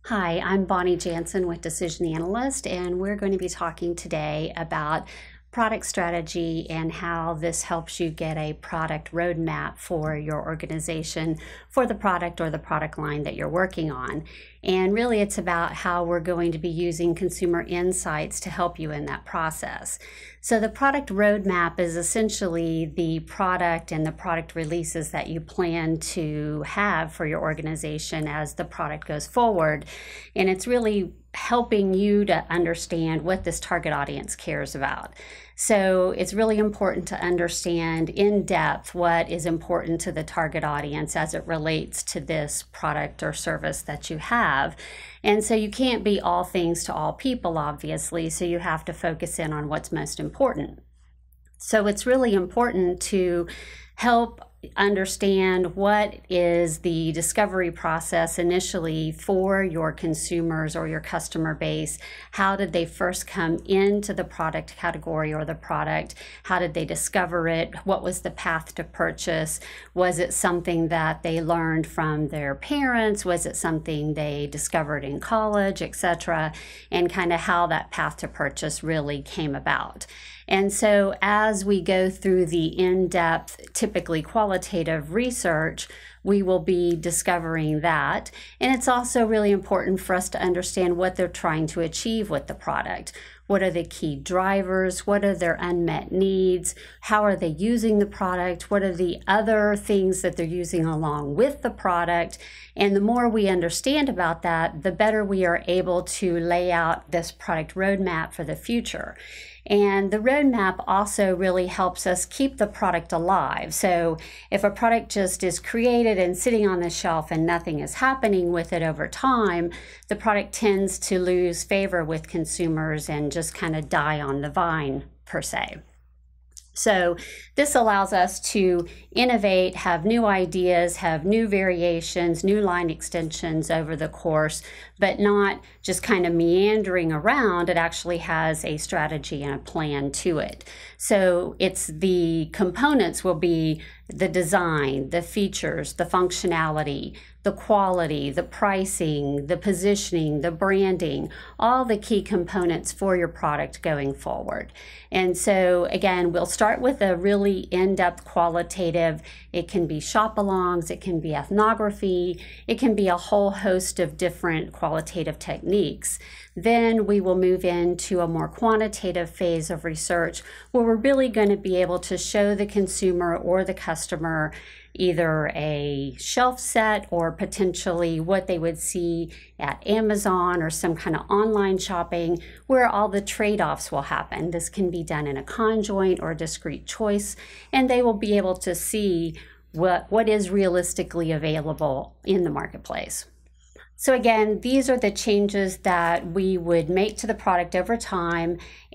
Hi, I'm Bonnie Jansen with Decision Analyst, and we're going to be talking today about product strategy and how this helps you get a product roadmap for your organization for the product or the product line that you're working on. And really it's about how we're going to be using consumer insights to help you in that process. So the product roadmap is essentially the product and the product releases that you plan to have for your organization as the product goes forward. And it's really helping you to understand what this target audience cares about. So it's really important to understand in depth what is important to the target audience as it relates to this product or service that you have. And so you can't be all things to all people, obviously, so you have to focus in on what's most important. So it's really important to help understand what is the discovery process initially for your consumers or your customer base. How did they first come into the product category or the product? How did they discover it? What was the path to purchase? Was it something that they learned from their parents? Was it something they discovered in college, etc.? And kind of how that path to purchase really came about. And so as we go through the in-depth, typically qualitative research, we will be discovering that. And it's also really important for us to understand what they're trying to achieve with the product. What are the key drivers? What are their unmet needs? How are they using the product? What are the other things that they're using along with the product? And the more we understand about that, the better we are able to lay out this product roadmap for the future. And the roadmap also really helps us keep the product alive. So if a product just is created and sitting on the shelf and nothing is happening with it over time, the product tends to lose favor with consumers and just kind of die on the vine, per se. So this allows us to innovate, have new ideas, have new variations, new line extensions over the course, but not just kind of meandering around. It actually has a strategy and a plan to it. So it's the components will be the design, the features, the functionality, the quality, the pricing, the positioning, the branding, all the key components for your product going forward. And so again, we'll start with a really in-depth qualitative. It can be shop-alongs, it can be ethnography, it can be a whole host of different qualitative techniques. Then we will move into a more quantitative phase of research where we're really going to be able to show the consumer or the customer either a shelf set or potentially what they would see at Amazon or some kind of online shopping where all the trade-offs will happen. This can be done in a conjoint or discrete choice, and they will be able to see what is realistically available in the marketplace. So again, these are the changes that we would make to the product over time,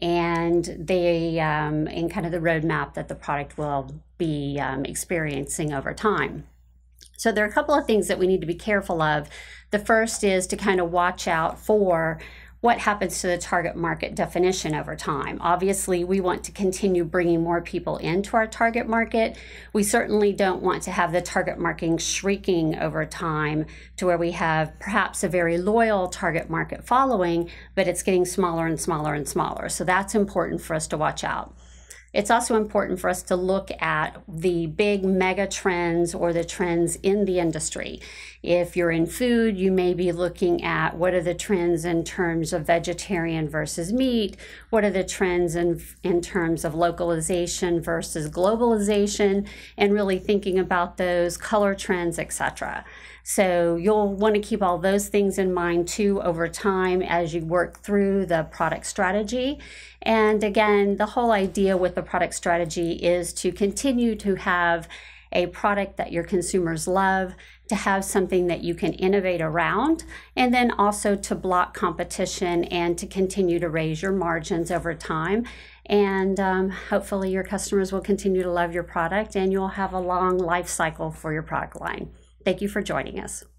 and they in kind of the roadmap that the product will be experiencing over time. So there are a couple of things that we need to be careful of. The first is to kind of watch out for what happens to the target market definition over time. Obviously, we want to continue bringing more people into our target market. We certainly don't want to have the target market shrinking over time to where we have perhaps a very loyal target market following, but it's getting smaller and smaller and smaller. So that's important for us to watch out. It's also important for us to look at the big mega trends or the trends in the industry. If you're in food, you may be looking at what are the trends in terms of vegetarian versus meat, what are the trends in terms of localization versus globalization, and really thinking about those color trends, etc. So you'll want to keep all those things in mind too over time as you work through the product strategy. And again, the whole idea with the product strategy is to continue to have a product that your consumers love, to have something that you can innovate around, and then also to block competition and to continue to raise your margins over time. And hopefully your customers will continue to love your product and you'll have a long life cycle for your product line. Thank you for joining us.